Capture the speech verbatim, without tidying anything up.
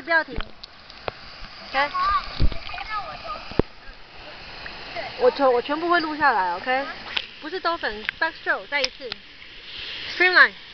不要停。OK。我全我全部会录下来 ，OK。不是 dolphin，backstroke， 再一次。Streamline。